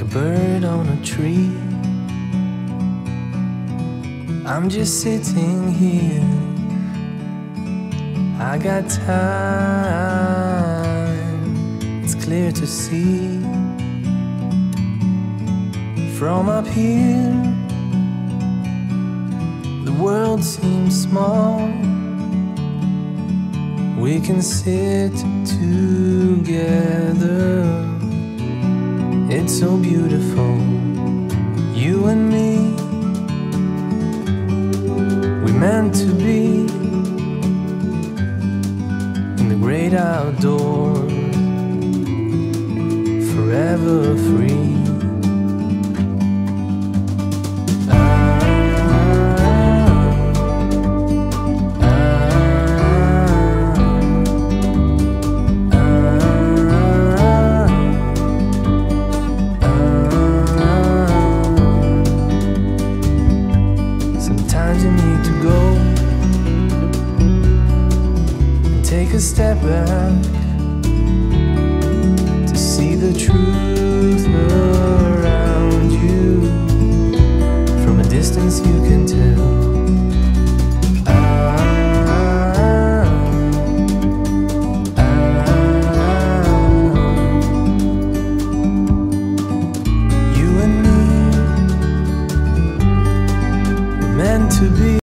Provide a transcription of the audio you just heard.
a bird on a tree. I'm just sitting here, I got time, it's clear to see. From up here, the world seems small. We can sit together, it's so beautiful, you and me. We're meant to be in the great outdoors, forever free. Sometimes you need to go and take a step back to see the truth around you. From a distance you can tell. You and me, we're meant to be.